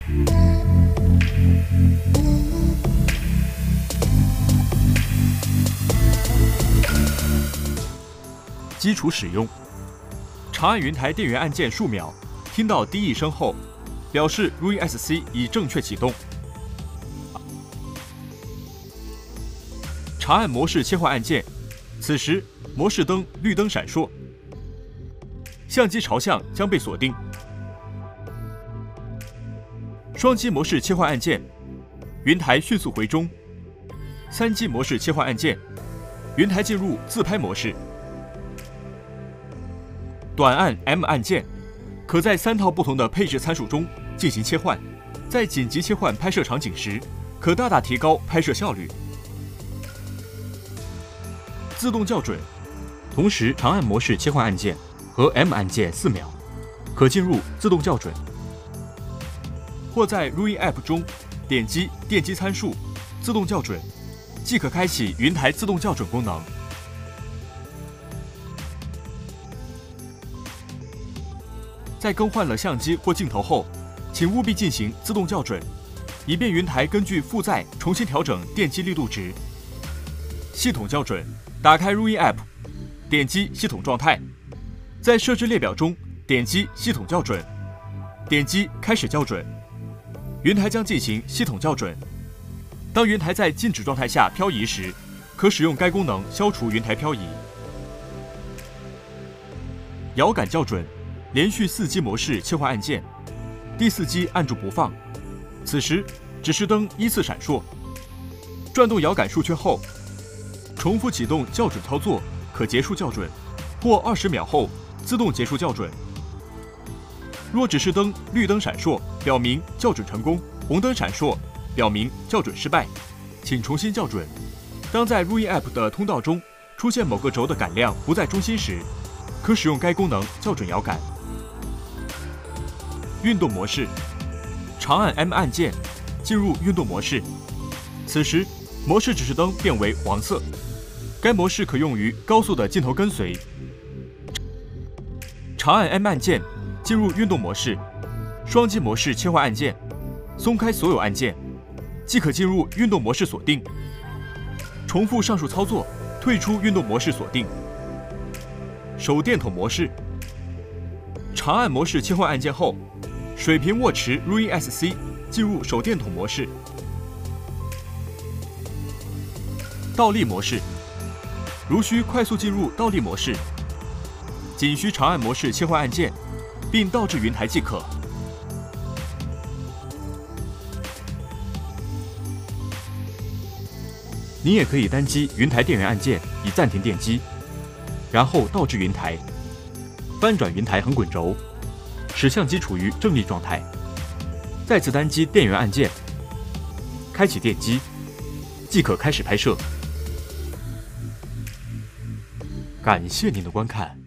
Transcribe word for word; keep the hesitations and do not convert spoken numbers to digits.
基础使用：长按云台电源按键数秒，听到滴一声后，表示 R U I S C 已正确启动。长按模式切换按键，此时模式灯绿灯闪烁，相机朝向将被锁定。双击模式切换按键，云台迅速回中。三击模式切换按键，云台进入自拍模式。短按 M 按键，可在三套不同的配置参数中进行切换，在紧急切换拍摄场景时，可大大提高拍摄效率。自动校准，同时长按模式切换按键和 M 按键四秒，可进入自动校准。或在 R U I App 中点击电机参数自动校准，即可开启云台自动校准功能。在更换了相机或镜头后，请务必进行自动校准，以便云台根据负载重新调整电机力度值。系统校准，打开 R U I App， 点击系统状态，在设置列表中点击系统校准，点击开始校准，云台将进行系统校准。当云台在静止状态下漂移时，可使用该功能消除云台漂移。遥感校准，连续四击模式切换按键，第四击按住不放，此时指示灯依次闪烁。转动遥感数圈后，重复启动校准操作，可结束校准，或二十秒后自动结束校准。若指示灯绿灯闪烁，表明校准成功；红灯闪烁，表明校准失败，请重新校准。当在 R U I App 的通道中出现某个轴的感量不在中心时，可使用该功能校准遥感。运动模式，长按 M 按键进入运动模式，此时模式指示灯变为黄色。该模式可用于高速的镜头跟随。长按 M 按键进入运动模式，双击模式切换按键，松开所有按键，即可进入运动模式锁定。重复上述操作，退出运动模式锁定。手电筒模式，长按模式切换按键后，水平握持 R U I S C 进入手电筒模式。倒立模式，如需快速进入倒立模式，仅需长按模式切换按键，并倒置云台即可。你也可以单击云台电源按键以暂停电机，然后倒置云台，翻转云台横滚轴，使相机处于正立状态，再次单击电源按键，开启电机，即可开始拍摄。感谢您的观看。